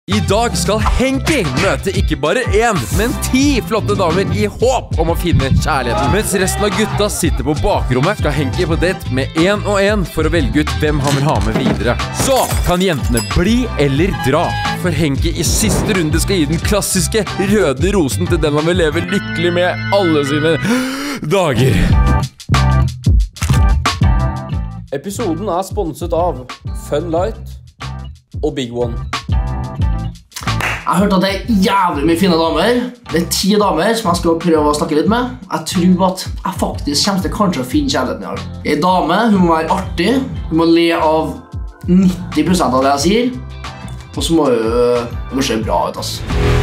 I dag skal Henki møte ikke bare 1, men 10 flotte damer I håp om å finne kjærligheten. Mens resten av gutta sitter på bakrommet, skal Henki på date med 1 og 1 for å velge ut hvem han vil ha med videre. Så kan jentene bli eller dra, for Henki I siste runde skal gi den klassiske røde rosen til den han vil leve lykkelig med alle sine dager. Episoden sponset av Fun Light og Big One. Jeg har hørt at det jævlig mye fine damer. Det 10 damer som jeg skal prøve å snakke litt med. Jeg tror at jeg faktisk kommer til kanskje å finne kjærligheten I dag. En dame, hun må være artig. Hun må le av 90% av det jeg sier. Og så må hun se bra ut, ass.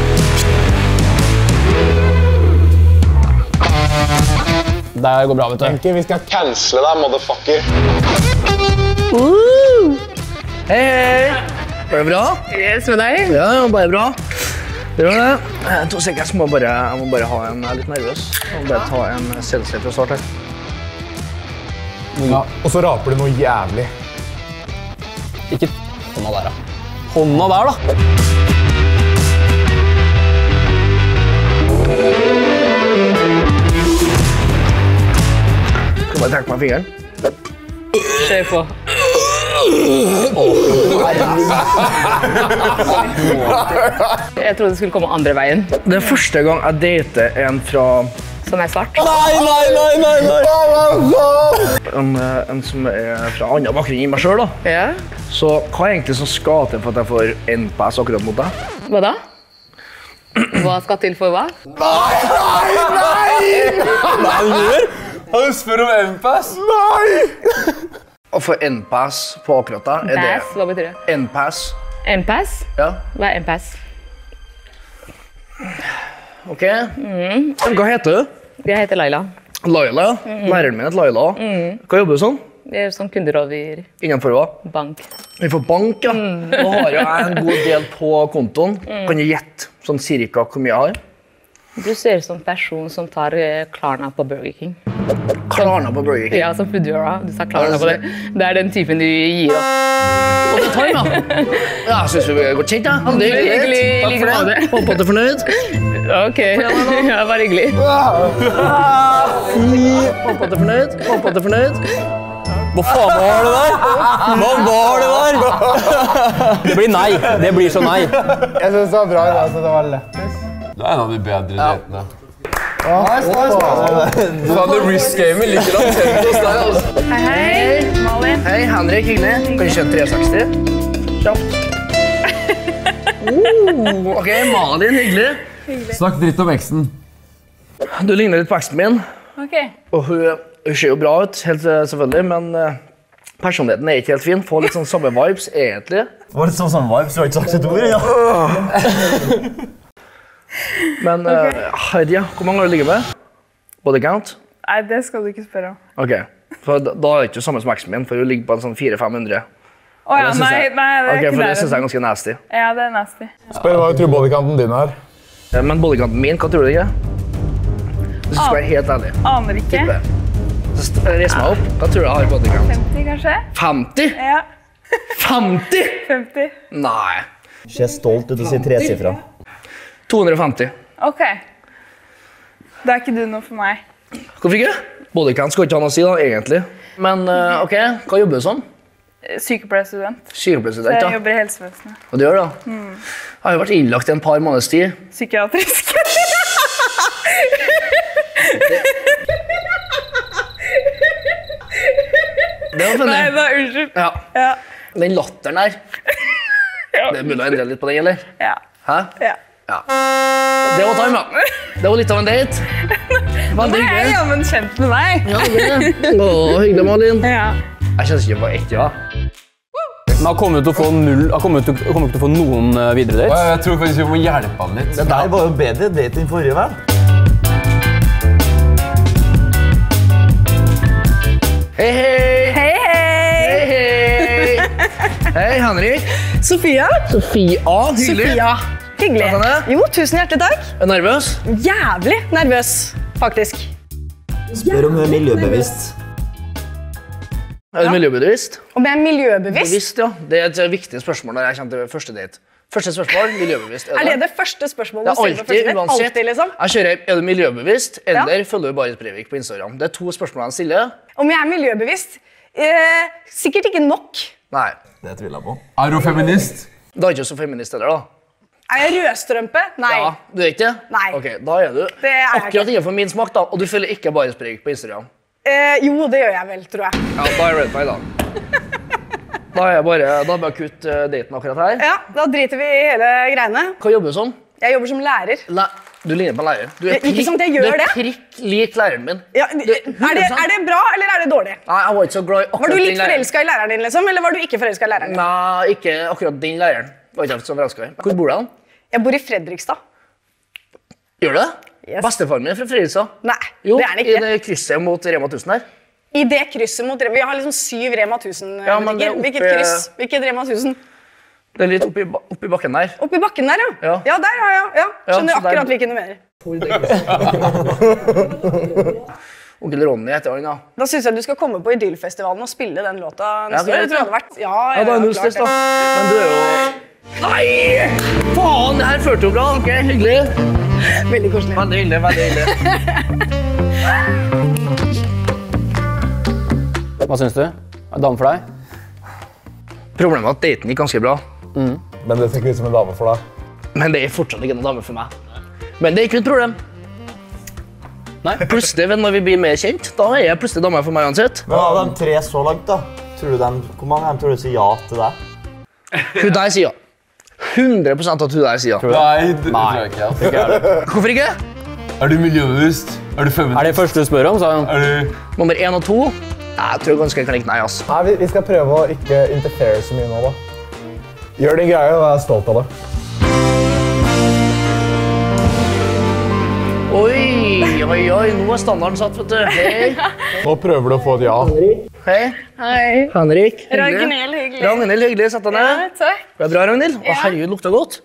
Det går bra, vet du. Henki, vi skal cancele deg, motherfucker. Hei, hei! Var det bra? Yes, med deg? Ja, bare bra. Det var det. 2 sekunder, jeg må bare ha en litt nervøs. Jeg må bare ta en selfie fra start her. Ja, og så raper du noe jævlig. Ikke hånda der, da. Hånda der, da! Skal bare trekke meg fingeren. Kjør på. Jeg trodde det skulle komme andre veien. Det første gang jeg dater en fra... Som svart. Nei! En som fra annen bakgrunn I meg selv, da. Ja. Så hva egentlig som skal til for at jeg får en pass akkurat mot deg? Hva da? Hva skal til for hva? Han spør om en-pass? Nei! Å få en pass på akkurat da, det... Pass, hva betyr det? En pass. En pass? Ja. Hva en pass? Ok. Hva heter du? Jeg heter Laila. Laila. Læreren min heter Laila. Hva jobber du sånn? Jeg som kunderådgiver. Innenfor hva? Bank. Innenfor bank, ja. Nå har jeg en god del på kontoen. Kan jeg gjette sånn cirka hvor mye jeg har? Du ser ut som person som tar Klarna på Burger King. Klarna på Burger King? Ja, som Foodora. Du sa Klarna på det. Det den typen du gir opp. Og det tar jeg, da. Ja, jeg synes vi er godt kjent, da. Det er hyggelig. Takk for det. Håper at du er fornøyd. Ok, ja, bare hyggelig. Håper at du er fornøyd. Håper at du er fornøyd. Hva faen var det der? Hva var det der? Det blir nei. Det blir så nei. Jeg synes det var bra I dag, så det var lettest. Det en av de bedre datene. Du hadde risk-gamet like latent hos deg, altså. Hei, Malin. Hei, Henrik, hyggelig. Kan du kjøre 360? Kjapt. Ok, Malin, hyggelig. Snakk dritt om eksen. Du ligner litt på eksen min. Ok. Og hun ser jo bra ut, helt selvfølgelig, men personligheten ikke helt fin. Får litt sånn samme vibes, egentlig. Var det sånn vibes? Du har ikke sagt et ord, ja? Men, Heidi, hvor mange har du ligget med? Body count? Nei, det skal du ikke spørre om. Ok, for da er det ikke samme som eksen min, for hun ligger på en sånn 400-500. Åja, nei, det Ok, ikke for det der. synes jeg ganske nasty. Ja, det nasty. Spør hva du tror bodykanten din er. Men bodycounten min, hva tror du ikke? Du skal være helt ærlig. Aner ikke. Så reis meg opp. Hva tror du jeg har i bodycount? 50 kanskje? 50? Ja, 50? 50. Nei. Ser stolt ut og sier 3-sifra. 250. Ok. Da ikke du noe for meg. Hvorfor ikke? Bodycount skal ikke ha noe å si da, egentlig. Men, ok, hva jobber du som? Sykepleierstudent. Så Sykepleierstudent, jeg da. jobber I helsevesenet. Og det gjør da? Jeg har jo vært innlagt I en par måneders tid. Psykiatrisk. Det var funny. Nei, da, unnskyld. Ja, Ja, den latteren der. Det mulig å endre litt på den, eller? ja, Hæ? ja. Ja. Det var time, da. Det var litt av en date. Nå Veldig er jeg hyggelig. jammen kjent med deg. Ja, det. Hyggelig, Malin. Ja. Jeg kjenner ikke på ekte, ja. Men han kommer jo til å få null. Han kommer ikke til å få noen videre dates. Jeg tror faktisk vi må hjelpe han litt. Det der var jo bedre date enn forrige, vel? Hei, hei. Hei, hei. Hei, hei. Hei, Henrik. Sofia. Sofia, hyggelig. Sofia. Hyggelig. Hva kan det? Jo, tusen hjertelig takk. Er du nervøs? Jævlig nervøs, faktisk. Spør om du er miljøbevisst. Er du miljøbevisst? Om jeg er miljøbevisst? Bevisst, ja. Det er et viktig spørsmål når jeg kommer til første date. Første spørsmål, miljøbevisst. Er det det første spørsmålet Det du er stiller på første date? uansett. Alltid, liksom? Jeg kjører, er du miljøbevisst, eller følger du Baris Breivik på Instagram? Det er 2 spørsmål han stiller. Om jeg er miljøbevisst? Sikkert ikke nok. Nei. Det tviler jeg på. Er du feminist? Da er ikke så feminist heller, da. Er jeg rødstrømpe? Nei. Ja, du er ikke det? Nei. Ok, da er du Det er jeg akkurat innenfor min smak, da. Og du følger ikke Baris Breivik på Instagram. Jo, det gjør jeg vel, tror jeg. Ja, da er jeg red flag, da. Da er jeg bare kutt daten akkurat her. Ja, da driter vi i hele greiene. Hva jobber du som? Jeg jobber som lærer. Du ligner på en lærer. Du Ikke sant, jeg gjør Du er det. prikk lik læreren min. Ja, er det bra, eller er det dårlig? Nei, jeg var ikke så glad i akkurat Var du litt den læreren. forelsket i læreren din, liksom? Eller var du ikke forelsket i læreren din? Nei, ikke akkurat den læreren. Var ikke så forelsket i. Hvor bor du hen? Jeg bor i Fredrikstad. Gjør du det? Yes. Bestefaren min er fra Fredrikstad. Nei, Jo, det er den ikke. i det krysset mot Rema 1000 her. I det krysset mot Vi har liksom 7 Rema 1000 Ja, men det er butikker. Hvilket oppe- kryss? Hvilket Rema 1000? Det er litt oppi bakken der. Oppi bakken der, ja. Ja. Ja, der, ja. Skjønner så der- akkurat hvilken du mener. Onkel Ronny heter han, ja. Da synes jeg du skal komme på Idyllfestivalen og spille den låta neste Ja, år. Jeg tror det hadde vært... Ja, da er null stress, da. Men du er jo... Nei! Faen, det her følte jo bra. Ok, hyggelig. Veldig koselig. Veldig hyggelig, veldig hyggelig. Hva synes du? Er det dame for deg? Problemet er at daten gikk ganske bra. Men det ser ikke ut som en dame for deg. Men det er fortsatt ikke noen dame for meg. Men det er ikke et problem. Nei. Plutselig, når vi blir mer kjent, da er jeg plutselig dame for meg uansett. Men av de 3 så langt, da, hvor mange av dem tror du sier ja til deg? Hun der sier ja. 100% at hun der sier ja. Nei, det tror jeg ikke. Altså. Ikke er det. Hvorfor ikke? Er du miljøbevisst? Er du feminist? Er det første du spør om, sa han. Er du... Nummer 1 og 2? Jeg tror ganske klink nei, ass. Nei, vi skal prøve å ikke interfere så mye nå, da. Gjør din greie og vær stolt av det. Oi, nå er standarden satt, vet du. Hei. Nå prøver du å få et ja. Hei. Hei. Henrik. Ragnhild, hyggelig. Ragnhild, hyggelig. Sett deg ned. Takk. Det er bra, Ragnhild. Å, herregud, lukter godt.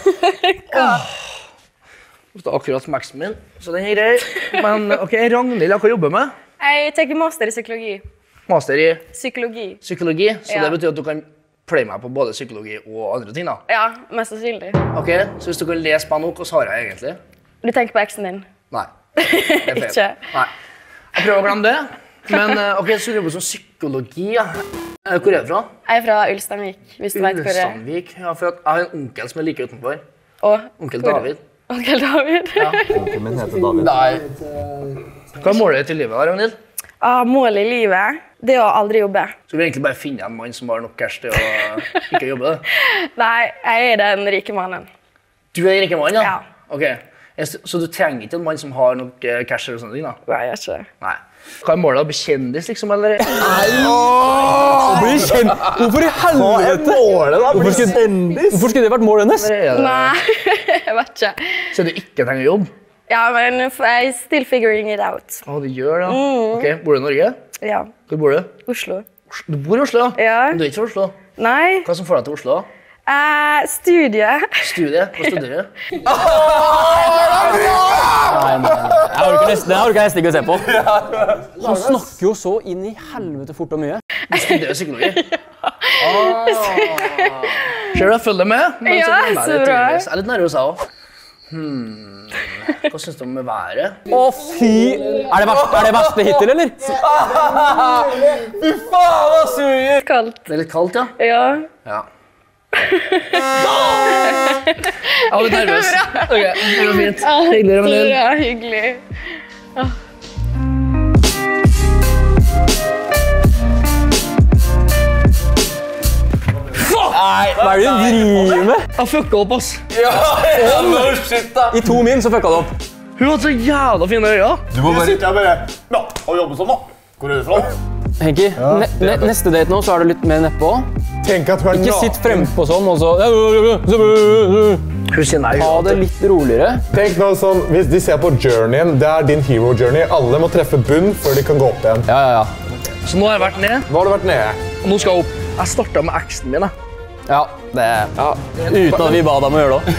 Lukter akkurat maxen min, så den er grei. Men, ok, Ragnhild, hva jobber du med? Jeg tar master i psykologi. Master i Psykologi. psykologi, så Ja. det betyr at du kan pløye meg på både psykologi og andre ting, da. Ja, mest sannsynlig. Ok, så hvis du kan lese meg nå, hva har jeg egentlig? Du tenker på eksen din? Nei, det er feil. Ikke. Nei. Jeg prøver å glemme det. Men ok, så du jobber som psykologi, ja. Hvor er du fra? Jeg er fra Ulsteinvik, hvis du vet hvor det er. Ulsteinvik. Ja, for jeg har en onkel som er like utenfor. Og Onkel hvor- David. Onkel David. Onkelen min heter David. Hva er målet ditt i livet, da, Ragnhild? Målet i livet, det er å aldri jobbe. Skal vi egentlig bare finne en mann som har nok cash til å ikke jobbe? Nei, jeg er den rike mannen. Du er en rike mann, ja? Ja. Ok, så du trenger ikke en mann som har nok cash eller sånne ting, da? Nei, jeg gjør ikke det. Nei. Hva er målet? Å bli kjendis, liksom, eller? Bli kjent! Hvorfor i helvete? Hvorfor skulle det vært målet hennes? Nei, jeg vet ikke. Så du ikke trenger jobb? Ja, men I'm still figuring it out. Å, du gjør det, ja. Ok, bor du i Norge? Ja, Hvor bor du? Oslo. Du bor i Oslo, ja? Ja. Men du er ikke fra Oslo. Nei, Hva som får deg til Oslo? studie. Studie? Hva studerer du? Jeg orker nesten ikke å se på. Han snakker jo så inn i helvete fort og mye. Du studerer psykologi. Ser du, jeg følger med. Men Ja, blir jeg så litt bra. nervøs. Jeg er litt nervøs, jeg også. Hva synes du om været? Å, fy! Er det verste hittil, eller? Kaldt. Det er litt kaldt, ja? Ja. Ja. Jeg var litt nervøs. Ok, det var fint. Hyggelig, Ragnhild. Ja, hyggelig. Hva er det du driver med? Jeg fucka opp, ass. I 2 min så fucka du opp. Hun hadde så jævla fine øyne. Du må bare... sitter jeg bare ja, og jobber sånn, da. Hvor er du fra? Henki, neste date nå så er du litt mer nedpå. Tenk at hun er Ikke sitt frempå sånn og så... Hun sier nei. Ta det litt roligere. Tenk nå sånn, hvis de ser på journeyen, det er din hero journey. Alle må treffe bunn før de kan gå opp igjen. Ja. Så nå har jeg vært ned, Nå har du vært nede. og nå skal jeg opp. Jeg startet med eksen min, jeg. Ja, det er... Uten at vi ba deg om å gjøre det.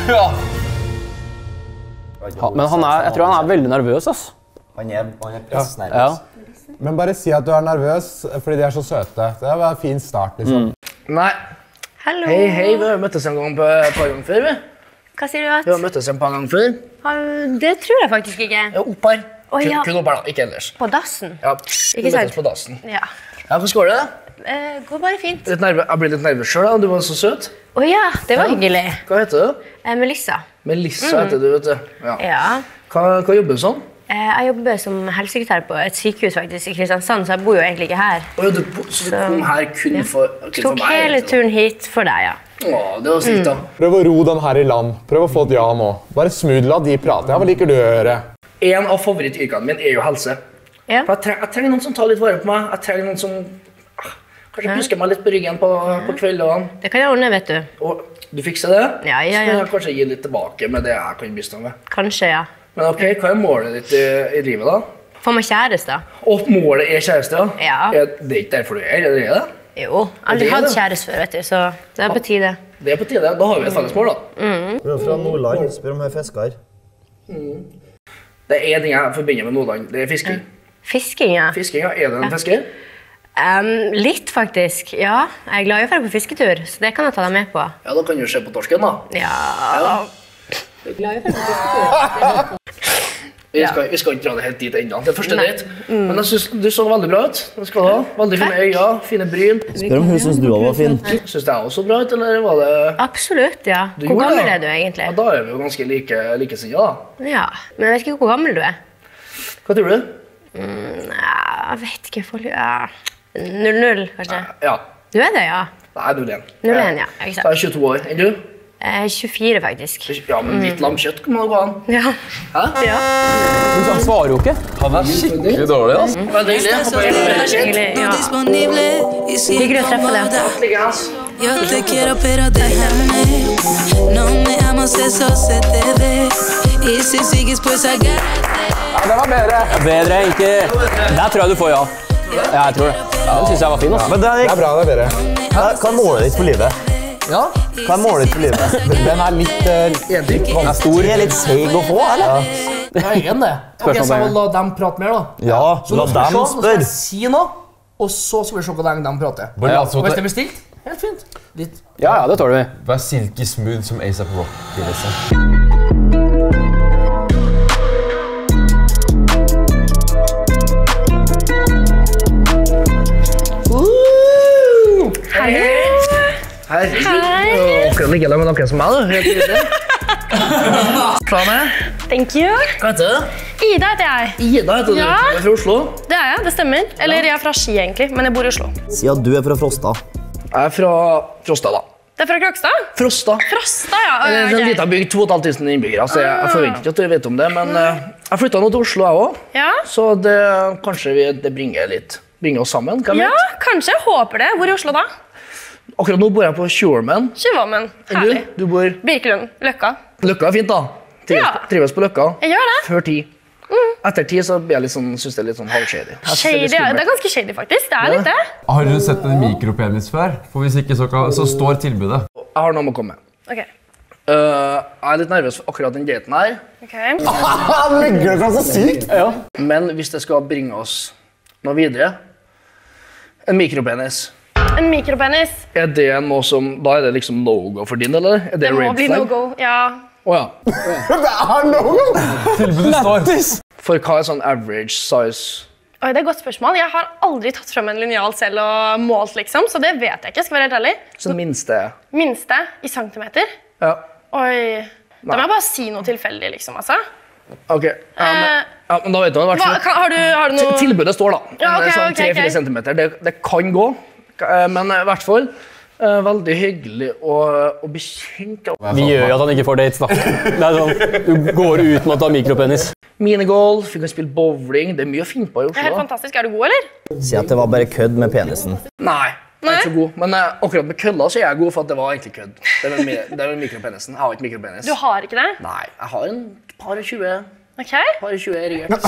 Men jeg tror han er veldig nervøs, ass. Han er pissnervøs. Ja. Men bare si at du er nervøs, fordi de er så søte. Det er en fin start, liksom. Nei. Hallo. Hei, vi har møttes en gang på et par ganger før, vi. Hva sier du at? Vi har møttes en par ganger før. Det tror jeg faktisk ikke. Ja, opp her. Ja. Kun opp her da, ikke ellers. På dassen? Ja, Ikke sant? på dassen. Ja. Ja, hvordan går det? Går bare fint. Jeg ble litt nervøs selv da, du var så søt. Ja, det var hyggelig. Hva heter du? Melissa. Melissa heter du, vet du. Ja. Hva jobber du som? Jeg jobber som helsesekretær på et sykehus faktisk i Kristiansand, så jeg bor jo egentlig ikke her. Så du kom her kun for meg? Tok hele turen hit for deg, ja. Det var sykt da. Prøv å ro den her i land. Prøv å få et ja nå. Bare smooth, la de prate. Hva liker du å gjøre? En av favorittyrkene mine er jo helse. Ja. For jeg trenger noen som tar litt vare på meg. Jeg trenger noen som kanskje pusker meg litt på ryggen på kveldene. Det kan jeg ordne, vet du. Og du fikser det? Ja. Så kan jeg kanskje gi litt tilbake med det jeg kan bistå med. Kanskje, ja. Men ok, hva er målet ditt i livet da? Få meg kjæreste. Og målet er kjæreste, Ja. Det er ikke derfor du er det? Jo, aldri hatt kjæreste før, vet du, så det er på tide. Det er på tide, da har vi et felles mål da. Du er fra Nordland, spør om jeg er fisker. Det er en ting jeg forbinder med Nordland, det er fisking. Fisking, ja. Fisking, ja. Er du en fisker? Litt faktisk, ja. Jeg er glad i å være på fisketur, så det kan jeg ta deg med på. Ja, da kan du se på torsken da. Ja. Glad i å være på fisketur. Vi skal ikke dra det helt dit enda, det er første date. Men jeg synes du så veldig bra ut. Det skal du ha. Veldig fine øyne, fine bryn. Spør om hun synes du også var fin. Synes det også bra ut, eller var det... Absolutt, ja. Du Hvor gjorde gammel det? er du egentlig? Ja, da er vi jo ganske likesinnede da. Ja, men jeg vet ikke hvor gammel du er. Hva tror du? Jeg vet ikke, 0-0 kanskje? Ja. Du er det, ja. Nei, 0-1. 0-1, ja, ikke Så sant. jeg er 22 år. Enn du? 24 faktisk. Ja, men litt lamkjøtt kan man gå an. Ja. Hæ? Ja. Han svarer jo ikke. Han er skikkelig dårlig, altså. Veldig hyggelig. Hyggelig, ja. Hyggelig å treffe deg. Yo te quiero pero déjame. No me amas, eso se te ve. Y si sigues pues agárrate. Ja, det var bedre. Bedre, ikke... Der tror jeg du får ja. Ja, jeg tror det. Den synes jeg var fin, altså. Men Det er bra, det er bedre. hva er målet ditt for livet? Ja, Hva er målet ditt for livet? den er litt Den er stor. Er litt seig å få, eller? Jeg er enig det. Ok, så jeg må la dem prate mer da. Ja, Så la nå skal vi dem se, nå skal spørre. jeg si noe, og så skal vi se hvor lenge de prater. Bare lat som Og hvis at det blir stilt, helt fint. Litt. Ja, det tåler vi. Vær silky smooth som A$AP Rocky, liksom. Hei. Akkurat ligger der med noen som meg, du. Helt tydelig. Plane. Thank you. Hva heter du? Ida heter jeg. Ida heter du. Ja. Du er fra Oslo. Det er jeg, det stemmer. Eller jeg er fra Ski egentlig, men jeg bor i Oslo. Si at du er fra Frosta. Jeg er fra Frosta da. Det er fra Krokstad? Frosta. Frosta, ja. Det er en Ok. liten bygd, 2500 innbyggere, så jeg forventer ikke at du vet om det, men jeg flyttet nå til Oslo jeg også, Ja, så det, kanskje det bringer oss sammen, kan vi ja, kanskje. Jeg håper det. Hvor i Oslo da? Akkurat nå bor jeg på Tjormen. Tjuvholmen. Herlig. Du bor... Birkelund. Løkka. Løkka er fint da. Trives på Løkka. Jeg gjør det. Før 10. Etter 10 så blir jeg litt sånn, synes det er litt sånn halvshady. Jeg synes Shady. litt Det skummelt. er ganske shady, faktisk. Det er litt det. Har dere sett en mikropenis før? For hvis ikke så står tilbudet. Jeg har noe med å komme. Ok. Jeg er litt nervøs for akkurat den daten her, Ok. Han legger det fra så sykt! men hvis det skal bringe oss noe videre, en mikropenis, En mikropenis. er det noe som, da er det liksom no-go for din, eller? Er det Det må red bli flag? no-go. Ja. Åja. Det er noe! Tilbudet står. For hva er sånn average size? Oi, det er et godt spørsmål. Jeg har aldri tatt frem en linjal selv og målt, liksom, så det vet jeg ikke. Skal være helt ærlig. Sånn minste? Minste i centimeter. Ja. Oi. Da må jeg bare si noe tilfeldig, liksom, altså. Ok, men da vet du i hvert fall. Har du noe... Tilbudet står da. Ja, ok, sånn ok, 3-4 ok. centimeter. Det kan gå, men i hvert fall veldig hyggelig å bli kjent. Vi gjør jo at han ikke får dates, da. Det er sånn, du går ut med å ta mikropenis. Minigolf, vi kan spille bowling, det er mye å finne på i Det er helt Oslo. fantastisk. Er du god, eller? Si at det var bare kødd med penisen. Nei, jeg er ikke så god. Men akkurat med kølla så er jeg god for at det var egentlig kødd. Det er vel mikropenisen. Jeg har ikke mikropenis. Du har ikke det? Nei, jeg har en par og 20. Ok. Par og 20 erigert.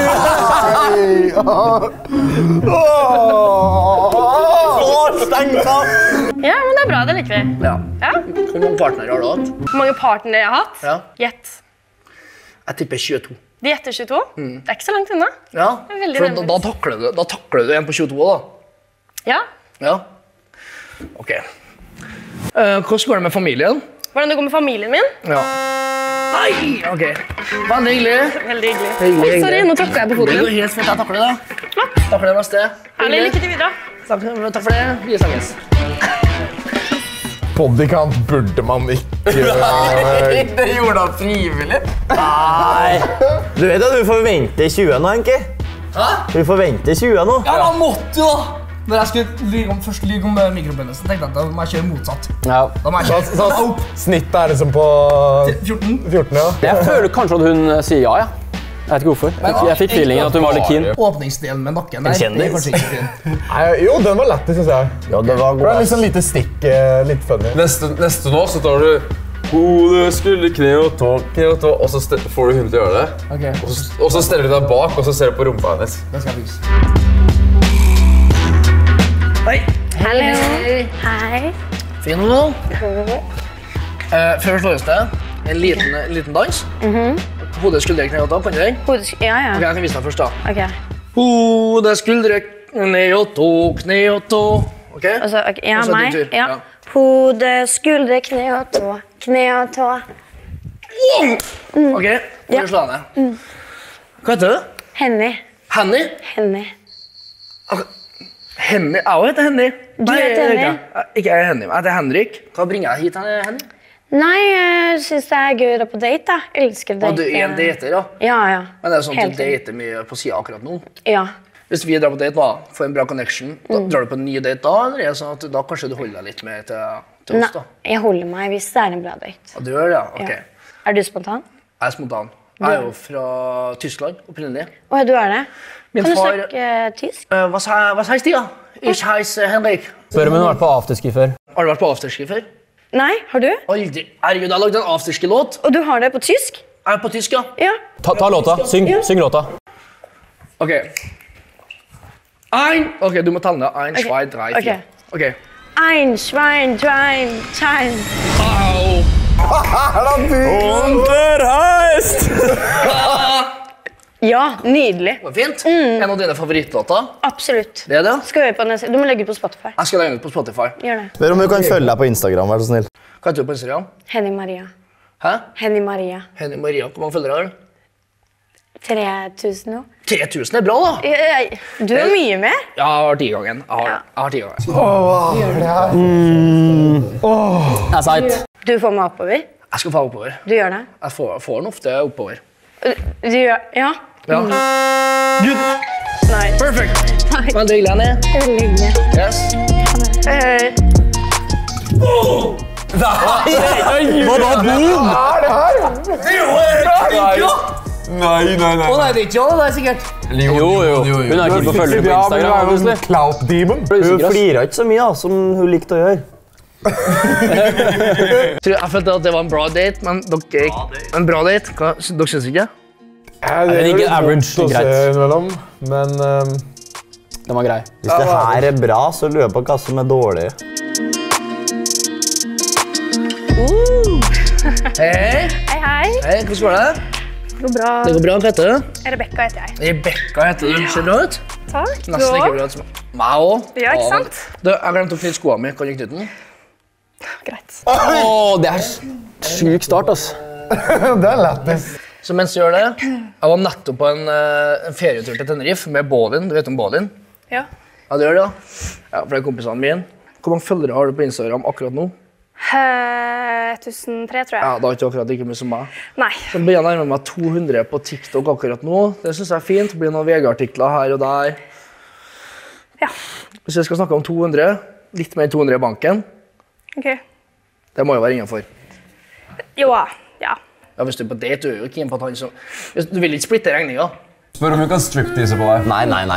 Ja, men det er bra. Det liker vi. Ja. Ja. Hvor mange partnere har du hatt? Hvor mange partnere jeg har hatt? Ja. Gjett. Jeg tipper 22. De gjetter 22. Det er ikke så langt unna. Ja, Det er veldig for nærmest. da takler du en på 22 da. Ja. Ja. Ok. Hvordan går det med familien? Hvordan det går med familien min? Ja. Nei, ok. Veldig hyggelig. Veldig hyggelig. Hyggelig, Oi, sorry, nå tråkket jeg på foten Det din. går helt fint, jeg takler det. Flott. Takk for det beste. Ærlig, lykke til videre. Takk for det. Vi snakkes. Bodycount burde man ikke Nei, det gjorde han frivillig. Nei. Du vet at du forventer 20 nå, Henki? Hæ? Du forventer 20 nå. Ja, man måtte jo da. Når jeg skulle først lyge om mikropenis, tenkte jeg at da må jeg kjøre motsatt. Ja. Da må jeg kjøre opp. Snittet er liksom på 14, ja. Jeg føler kanskje at hun sier ja, ja. Jeg vet ikke hvorfor. Jeg fikk feelingen at hun var litt keen. Åpningsdelen med nakken der, det er kanskje ikke fin. Nei, jo, den var lett, synes jeg. Ja, det var Det er god. liksom lite stikk, litt funny. Neste nå så tar du hode, skulder, kne og tå, og så får du hun til å gjøre det. Ok, Og så steller du deg bak, og så ser du på rumpa hennes. det skal jeg fikse. Hei. Hallo. Hei. Fin nå. Før vi slår oss til, en liten dans. Hode, skuldre, kne og tå, kan du den? Ja, ja. Ok, jeg kan vise deg først da. Ok. Hode, skuldre, kne og tå, kne og tå. Ok? Altså, ok, ja, Og så din meg. tur. Ja. Ja. Hode, skuldre, kne og tå. Kne og tå. Ok, nå skal vi slå henne. Hva heter du? Henny. Henny? Henny. Henny? Jeg heter Henny. Du heter Henny? Ikke jeg er Henny, jeg heter Henrik. Hva bringer jeg hit, Henny? Nei, jeg synes det er gøy å dra på date, da. Jeg elsker date. Og du er en dater, da? Ja, ja. Men det er sånn at Helt du dater mye på siden akkurat nå? Ja. Hvis vi drar på date da, får en bra connection, da drar du på en ny date da, eller er det sånn at da kanskje du holder deg litt mer til Nei, oss da? jeg holder meg hvis det er en bra date. Ja, du gjør det, ja. Ok. Ja. Er du spontan? Jeg er spontan. Jeg er jo fra Tyskland, opprinnelig. Åja, du er det? Min Kan du far- snakke tysk? Was heißt ihr? Ich heiße Henrik. Spør om hun har vært på afterski før. Har du vært på afterski før? Nei, har du? Aldri. Herregud, jeg har lagd en afterski-låt. Og du har det på tysk? Jeg er på tysk, ja. Ja. Ta låta. Syng låta. Ok. Ok, du må telle ned. 1, 2, 3, 4. Ok. Ein, Schwein, Schwein, Schein. Au! Unterheist! Ja, nydelig. Det var fint. En av dine favorittlåter? Absolutt. Det er det? Skal vi høre på den? Du må legge ut på Spotify. Jeg skal legge den ut på Spotify. Gjør det. Spør om du kan følge deg på Instagram, vær så snill. Hva heter du på Instagram? Henny Maria. Hæ? Henny Maria. Henny Maria. Hvor mange følgere har du? 3000 nå. 3000 er bra, da. Du har mye mer. Jeg har 10-gangen. Jeg har 10-gangen. Det er seigt. Du får meg oppover. Jeg skal få oppover. Du gjør det. Jeg får den ofte oppover. Du gjør, ja. Ja. Good. Nei. Perfect. Takk. Veldig hyggelig, Henny. Veldig hyggelig. Yes. Hva da, boom? Nei. Å nei, det er ikke det, det er sikkert. Jo. Hun er ikke på følger på Instagram, obviously. Clout demon. Hun flirer ikke så mye da, som hun likte å gjøre. Jeg følte at det var en bra date, men dere en bra date. Hva, dere synes ikke? Det er ikke average, godt å se greit. innimellom, men Den var grei. Hvis det her er bra, så lurer jeg på hva som er dårlig. Hei. Hei. Hei, hvordan går det? Det går bra. Det går bra, hva heter du? Rebecca heter jeg. Rebecca heter du. Ser bra ut? Takk. Nesten like bra ut som meg også. Ja, ikke sant? Du, jeg glemte å knytte skoene mine. Kan du knytte den? Greit. Det er syk start, ass. det er lættis. Så mens du gjør det, jeg var nettopp på en ferietur til Tenerife med Bålin. Du vet om Bålin? Ja. Ja, det gjør det, ja. Ja, for det er kompisene mine. Hvor mange følgere har du på Instagram akkurat nå? 1003, tror jeg. Ja, det er ikke akkurat like mye som meg. Nei. Så blir jeg nærmere meg 200 på TikTok akkurat nå. Det synes jeg er fint. Det blir noen VG-artikler her og der. Ja. Hvis jeg skal snakke om 200, litt mer 200 i banken, Ok. det må jo være innenfor. Jo, ja. Ja, hvis du er på date, du er jo ikke inn på at han som... Du vil ikke splitte regninga. Spør om hun kan striptease på deg.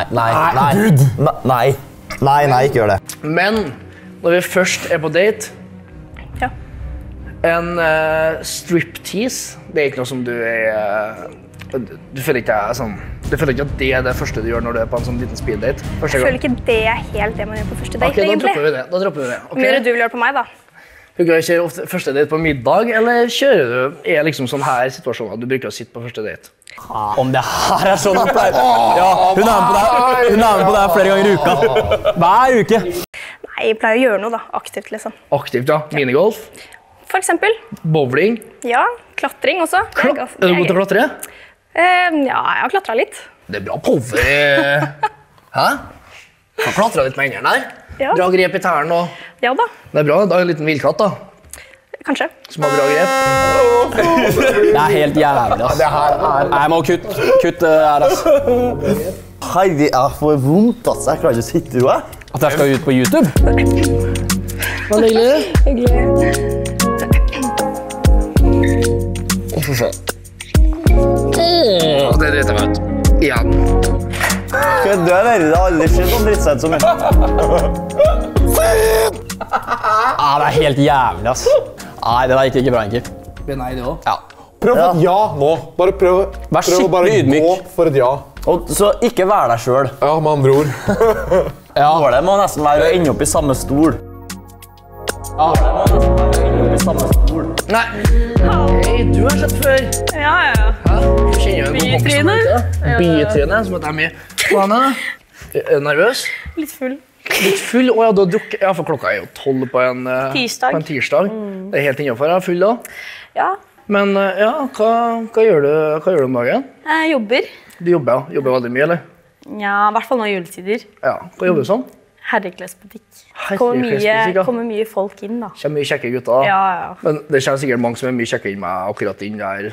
Nei, ikke gjør det. Men når vi først er på date, Ja. en striptease, det er ikke noe som du er... Du føler ikke at det er det første du gjør når du er på en sånn liten speeddate? Jeg føler ikke det er helt det man gjør på første date, Ok, da egentlig. dropper vi det. Da dropper vi det. Hvor mye er det du vil gjøre på meg, da? Bruker du kjøre ofte første date på middag, eller kjører du er liksom sånn her situasjoner du bruker å sitte på første date? Om det her er sånn pleier. Ja, hun er med på det her flere ganger i uka. Hver uke. Nei, jeg pleier å gjøre noe da, aktivt liksom. Aktivt, ja. Minigolf? For eksempel. Bowling? Ja, klatring også. Er du god til å klatre? Ja, jeg har klatret litt. Det er bra power. Hæ? Du har klatret litt med hendene der. Ja. Bra grep i tæren og... Ja da. Det er bra, da er en liten villkatt da. Kanskje. Som har bra grep. Det er helt jævlig, ass. Jeg må kutte det her, ass. Hei, det er for vondt, ass. Jeg klarer ikke å sitte jo, jeg. At jeg skal ut på YouTube? Hva er det hyggelig? Få se. Det driter jeg meg ut. Igjen. Du er verre, det har aldri skjedd om drittsett så mye. Det er helt jævlig, ass. Nei, det der gikk ikke bra, egentlig. Nei, det også. Ja. Prøv et ja nå. Bare prøv å bare gå for et ja. Og så ikke vær deg selv. Ja, med andre ord. Målet må nesten være å ende opp i samme stol. Nei. Hei, du har sett før. Ja. Bytryne. Bytryne, som at jeg er med. Hva er det? Er du nervøs? Litt full. Litt full? Åja, du har drukket. Ja, for klokka er jo 12 på en tirsdag. Det er helt innenfor, jeg er full da. Ja. Men ja, hva gjør du om dagen? Jeg jobber. Du jobber, ja. Jobber veldig mye, eller? Ja, i hvert fall nå i juletider. Ja, hva jobber du sånn? Herreklesbutikk. Herreklesbutikk, ja. Kommer mye folk inn da. Kommer mye kjekke gutter. Ja. Men det kommer sikkert mange som er mye kjekke inn meg akkurat inn der.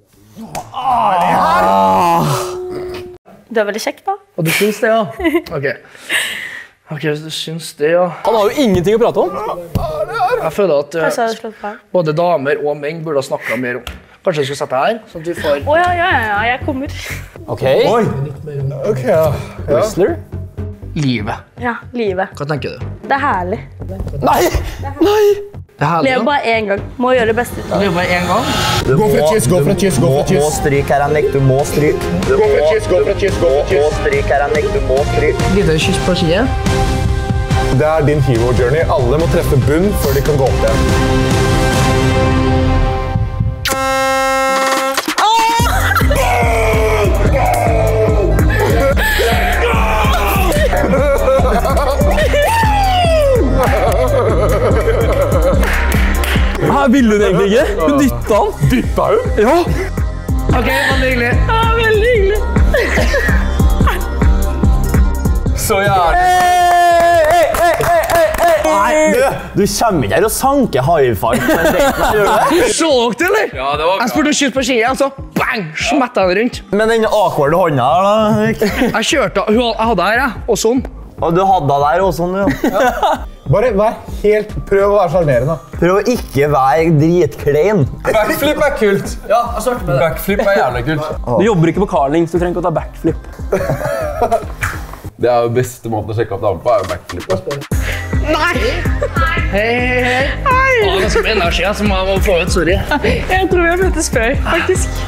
Du er veldig kjekk da. Og du syns det, ja? Ok, du syns det, ja. Han har jo ingenting å prate om. Jeg føler at Kanskje jeg hadde slått på. både damer og menn burde ha snakket mer om. Kanskje du skal sette her, sånn at vi får... Ja, jeg kommer. Ok. Ok, ja. Whistler? Livet. Ja, livet. Hva tenker du? Det er herlig. Nei! Det er herlig, Lever bare en gang. Må gjøre det beste ut av det. Lever bare en gang. Gå for et kyss, gå for et kyss, gå for et kyss. Du må stryke her, Henrik. Du må stryke. Gå for et kyss, gå for et kyss, gå for et kyss. Du må stryke her, Henrik. Du må stryke. Lite kyss på skiet. Det er din hero journey. Alle må treffe bunn før de kan gå opp igjen. Ville hun egentlig ikke? Hun dyttet han. Dyttet hun? Ja. Ok, veldig hyggelig. Ja, veldig hyggelig. Så jævlig. Nei, du kommer ikke her og sanker high-five. Så dere det, eller? Ja, det var Jeg spurte å kysse på skiet, og så bang, smettet jeg den rundt. Men den awkward hånda her, da, Henrik. Jeg kjørte, jeg hadde her, og sånn. Og du hadde deg der og sånn, ja. Bare prøv å være sjarmerende. Prøv å ikke være dritklein. Backflip er kult. Ja, jeg starter med det. Backflip er jævlig kult. Du jobber ikke på Carling, så du trenger ikke å ta backflip. Det er jo beste måten å sjekke opp damer på, er jo backflip. Nei! Hei. Det er ganske mye energi, så må jeg få ut, sorry. Jeg tror jeg møttes før, faktisk.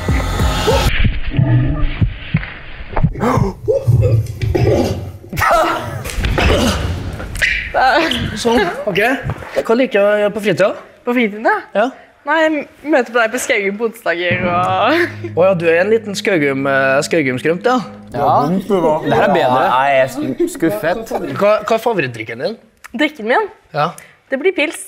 Sånn, ok. Hva liker jeg å gjøre på fritida? På fritiden, ja? Ja. Nei, jeg møter på deg på Skaugum på onsdager og... Åja, du er en liten Skaugum-skrømt, ja. Ja, det her er bedre. Jeg er skuffet. Hva er favorittdrikken din? Drikken min, Ja. det blir pils.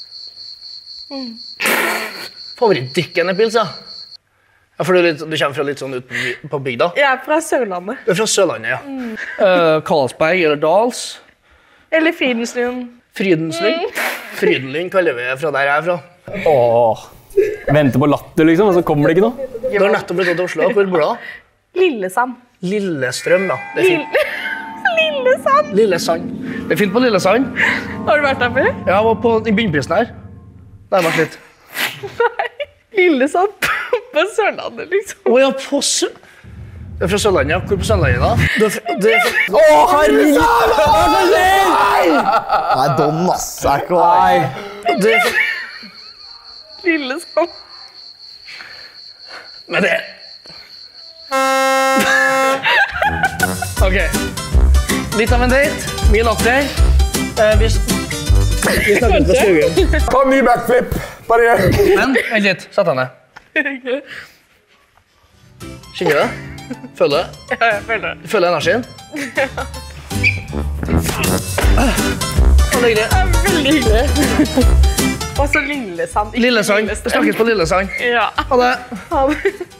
Favorittdrikken er pils, ja. Ja, for du kommer fra litt sånn ut på bygda. Jeg er fra Sørlandet. Du er fra Sørlandet, ja. Karlsberg eller Dals? Eller Frydenslund. Frydenslund? Frydenlund kaller vi det fra der jeg er fra. Åh, venter på latter liksom, og så kommer det ikke noe. Du har nettopp blitt til Oslo. Hvor bor du? Lillesand. Lillestrøm, ja. Det er fint. Lillesand. Lillesand. Det er fint på Lillesand. Har du vært der før? Ja, jeg var i bunnprisen her. Der har jeg vært litt. Nei, Lillesand på Sørlandet, liksom. Åja, på Sørlandet? Du er fra Sørlandet, ja. Hvor på Sørlandet da? Herregud! Nei, Don, ass. Jeg er ikke Nei. Lillesand. Men det... Ok. Litt av en date. Mye latter. Vi snakker på Skaugum. Ta en ny backflip. Bare gjør. Men, vent litt. Sett deg ned. Skinner det? Føler det? Ja, jeg føler det. Føler energien? Veldig hyggelig. Og så Lillesand. Lillesand. Vi snakkes på Lillesand. Ja. Ha det. Ha det.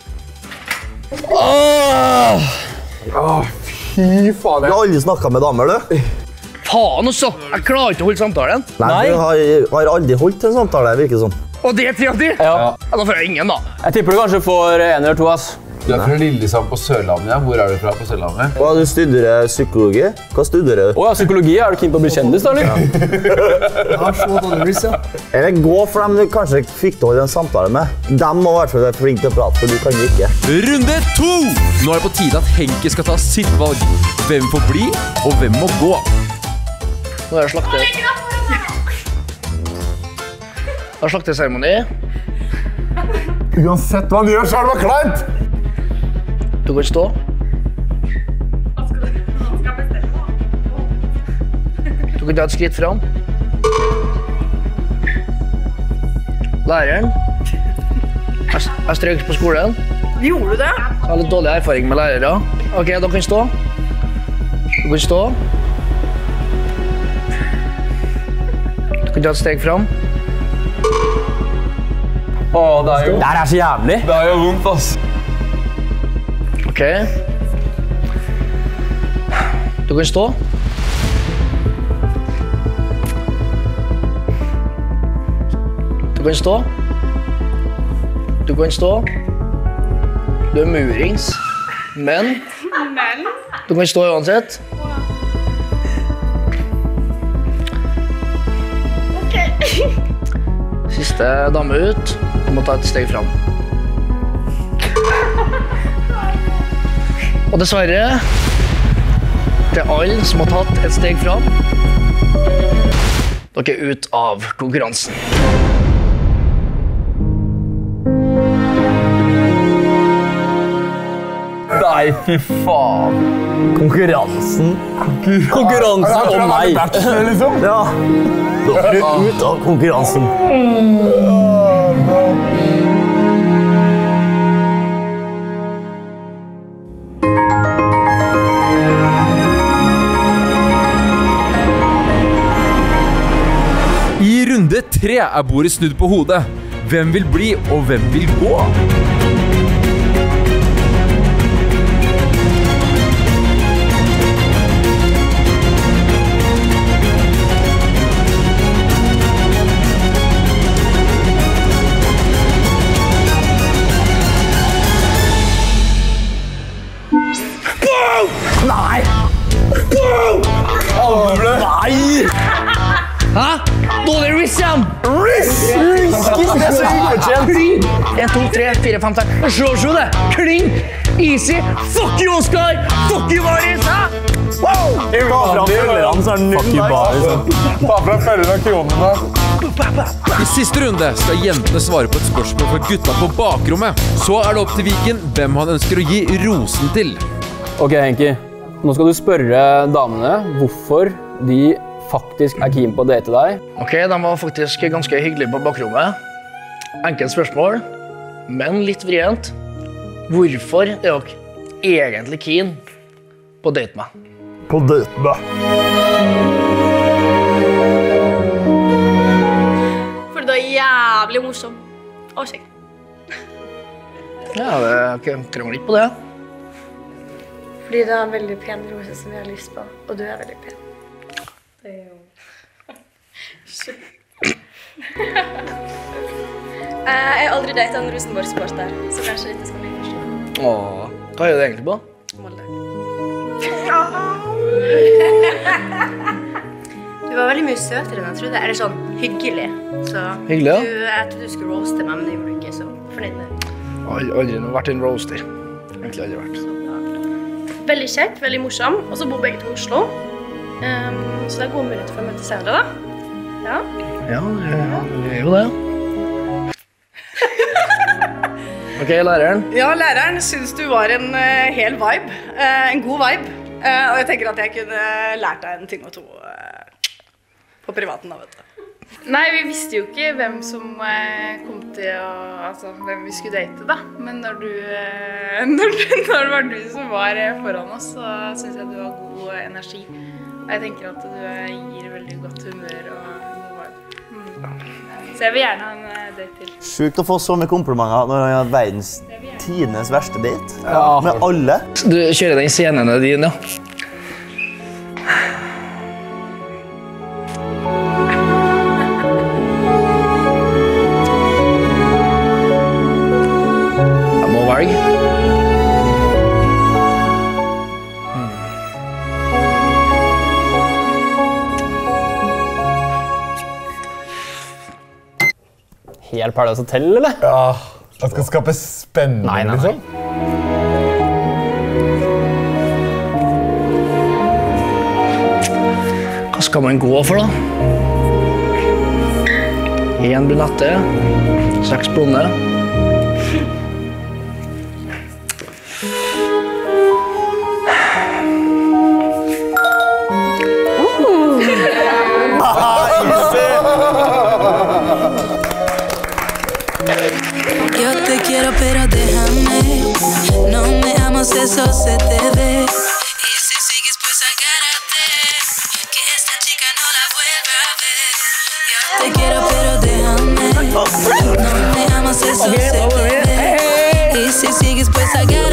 Fy faen. Du har aldri snakket med damer, du? Faen også! Jeg klarer ikke å holde samtalen. Nei, du har aldri holdt en samtale, virker som. Og det er 3 av 10? Ja. Da får jeg ingen, da. Jeg tipper du kanskje får 1 eller 2, ass. Du er fra Lillesand på Sørlandet, ja. Hvor er du fra på Sørlandet? Du studerer psykologi. Hva studerer du? Åja, psykologi. Er du keen på å bli kjendis, da, eller? Eller gå for dem du kanskje fikk til å holde en samtale med. De må i hvert fall være flinke til å prate, for du kan jo ikke. Runde 2! Nå er det på tide at Henke skal ta sitt valg. Hvem får bli, og hvem må gå? Nå er det slakter. Det er slakteseremoni. Uansett hva han gjør, så er det bare kleint! Du kan stå. Du kan ta et skritt fram. Læreren. Jeg strøk på skolen. Gjorde du det? Jeg har litt dårlig erfaring med lærere. Ok, da kan stå. Du kan stå. Du kan ta et steg fram. Åh, det er jo... Det her er så jævlig. Det er jo vondt, ass. Ok. Du kan stå. Du kan stå. Du kan stå. Du er murings. Men du kan stå uansett. Siste dame ut. Du må ta et steg fram. Og dessverre, det er alle som har tatt et steg fram. Dere er ut av konkurransen. Nei, fy faen. Konkurransen. Konkurransen om meg. Ja. Dere er ut av konkurransen. I runde 3 er bordet snudd på hodet. Hvem vil bli, og hvem vil gå? Nei! Nei! Hæ? Dårlig risk igjen! Risk! Det er så ufortjent. 1, 2, 3, 4, 5, 6. Se det! Kling! Easy! Fuck you, Oskar! Fuck you, Maris! Hæ? Wow! Ta fram følgerne, så er det null der. Ta fra følgerne av kronene. I siste runde skal jentene svare på et spørsmål fra gutta på bakrommet. Så er det opp til Viken hvem han ønsker å gi rosen til. Ok, Henki. Nå skal du spørre damene hvorfor de faktisk er keen på å date deg. Ok, de var faktisk ganske hyggelige på bakrommet. Enkelt spørsmål, men litt vrient. Hvorfor er dere egentlig keen på å date meg? På date meg. Fordi du er jævlig morsom. Og kjekk. Ja, det krangler ikke på det. Fordi du har en veldig pen rose som jeg har lyst på, og du er veldig pen. Det er jo... Jeg har aldri datet en Rosenborg-supporter, så kanskje dette skal bli første. Åh, hva gjør du egentlig på? Molde. Du var veldig mye søtere enn jeg trodde. Eller sånn hyggelig. Så Hyggelig, ja. Jeg trodde du skulle roaste meg, men det gjorde du ikke, så fornøyd med det. Aldri vært en roaster. Egentlig aldri vært. Veldig kjekk, veldig morsom, og så bor begge to i Oslo. Så det er gode muligheter for å møte senere, da. Ja. Ja, det er jo det. Ok, læreren. Ja, læreren synes du var en hel vibe. En god vibe. Og jeg tenker at jeg kunne lært deg en ting og to på privaten da, vet du. Nei, vi visste jo ikke hvem som kom til å... Altså, hvem vi skulle date, da. Men når det var du som var foran oss, så synes jeg du har god energi. Jeg tenker at du gir veldig godt humør og god vibe. Så jeg vil gjerne ha en date til. Sjukt å få så mye komplimenter når han har verdens tidenes verste date. Ja. Med alle. Du kjører den scenen din, ja. Jeg må velge. Helt Paradise Hotel, eller? Ja, jeg skal skape spenning, liksom. Hva skal man gå for, da? 1 brunette, 6 blonde. Yo te quiero pero déjame. No me amas, eso se te ve. Y si sigues pues agárrate, que esta chica no la vuelva a ver. Yo te quiero pero déjame. No me amas, eso se te ve. Y si sigues pues agárrate.